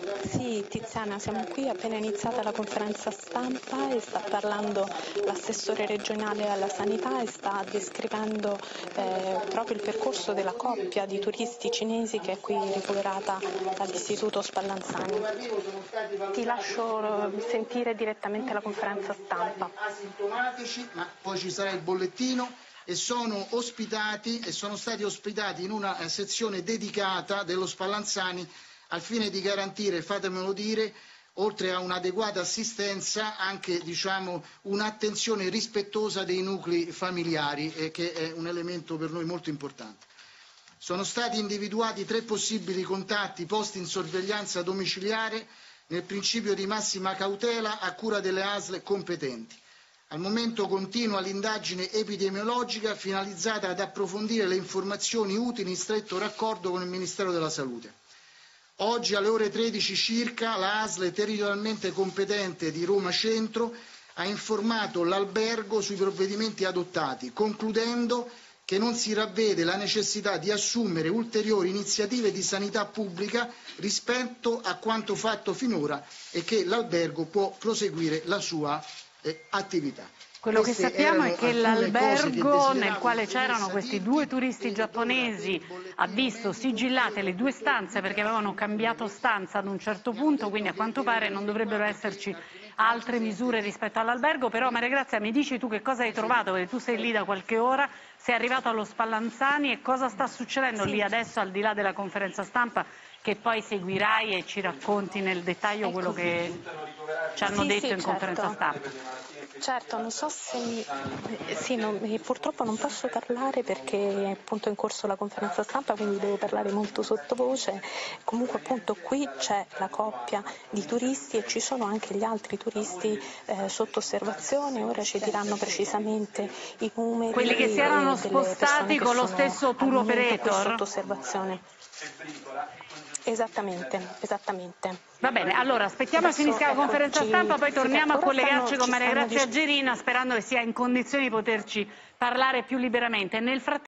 Sì, Tiziana, siamo qui, appena iniziata la conferenza stampa e sta parlando l'assessore regionale alla sanità e sta descrivendo proprio il percorso della coppia di turisti cinesi che è qui ricoverata dall'Istituto Spallanzani. Ti lascio sentire direttamente la conferenza stampa. Asintomatici, ma poi ci sarà il bollettino e sono stati ospitati in una sezione dedicata dello Spallanzani al fine di garantire, fatemelo dire, oltre a un'adeguata assistenza, anche un'attenzione rispettosa dei nuclei familiari, che è un elemento per noi molto importante. Sono stati individuati 3 possibili contatti posti in sorveglianza domiciliare nel principio di massima cautela a cura delle ASL competenti. Al momento continua l'indagine epidemiologica finalizzata ad approfondire le informazioni utili in stretto raccordo con il Ministero della Salute. Oggi alle ore 13 circa la ASL territorialmente competente di Roma Centro ha informato l'albergo sui provvedimenti adottati, concludendo che non si ravvede la necessità di assumere ulteriori iniziative di sanità pubblica rispetto a quanto fatto finora e che l'albergo può proseguire la sua attività. Quello che sappiamo è che l'albergo nel quale c'erano questi 2 turisti giapponesi ha visto sigillate le 2 stanze perché avevano cambiato stanza ad un certo punto, quindi a quanto pare non dovrebbero esserci altre misure rispetto all'albergo. Però Maria Grazia, mi dici tu che cosa hai trovato, perché tu sei lì da qualche ora, sei arrivato allo Spallanzani e cosa sta succedendo lì adesso, al di là della conferenza stampa che poi seguirai e ci racconti nel dettaglio quello che ci hanno detto in conferenza stampa. Certo, non so se purtroppo non posso parlare perché appunto è in corso la conferenza stampa, quindi devo parlare molto sottovoce. Comunque appunto qui c'è la coppia di turisti e ci sono anche gli altri turisti sotto osservazione, ora ci diranno precisamente i numeri. Quelli che si erano spostati con lo stesso tour operator? Sotto osservazione. Esattamente. Va bene, allora aspettiamo che finisca la conferenza stampa, poi torniamo a collegarci con Maria Grazia Gerina sperando che sia in condizioni di poterci parlare più liberamente.